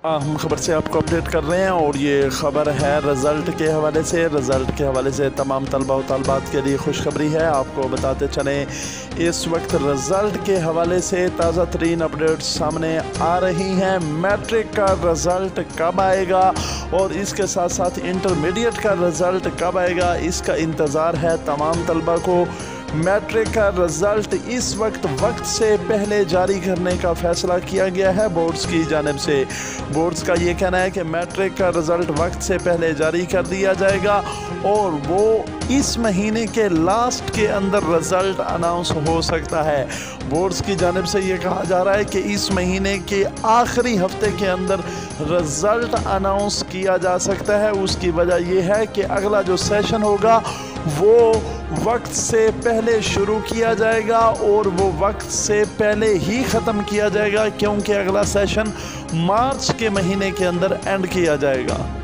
हम खबर से आपको अपडेट कर रहे हैं और ये ख़बर है रिज़ल्ट के हवाले से। रिज़ल्ट के हवाले से तमाम तलबा और तलबात के लिए खुशखबरी है। आपको बताते चलें, इस वक्त रिज़ल्ट के हवाले से ताज़ा तरीन अपडेट्स सामने आ रही हैं। मैट्रिक का रिज़ल्ट कब आएगा और इसके साथ साथ इंटरमीडिएट का रिज़ल्ट कब आएगा, इसका इंतज़ार है तमाम तलबा को। मैट्रिक का रिज़ल्ट इस वक्त से पहले जारी करने का फ़ैसला किया गया है बोर्ड्स की जानिब से। बोर्ड्स का ये कहना है कि मैट्रिक का रिज़ल्ट वक्त से पहले जारी कर दिया जाएगा और वो इस महीने के लास्ट के अंदर रिज़ल्ट अनाउंस हो सकता है। बोर्ड्स की जानिब से ये कहा जा रहा है कि इस महीने के आखिरी हफ्ते के अंदर रिज़ल्ट अनाउंस किया जा सकता है। उसकी वजह यह है कि अगला जो सेशन होगा वो वक्त से पहले शुरू किया जाएगा और वो वक्त से पहले ही ख़त्म किया जाएगा, क्योंकि अगला सेशन मार्च के महीने के अंदर एंड किया जाएगा।